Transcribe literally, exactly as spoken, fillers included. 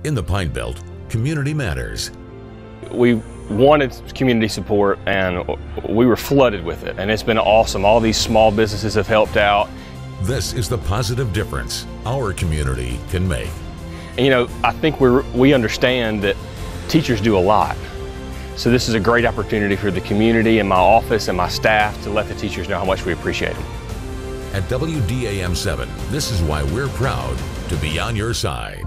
In the Pine Belt, community matters. We wanted community support and we were flooded with it, and it's been awesome. All these small businesses have helped out. This is the positive difference our community can make. And, you know, I think we're, we understand that teachers do a lot. So this is a great opportunity for the community and my office and my staff to let the teachers know how much we appreciate them. At W D A M seven, this is why we're proud to be on your side.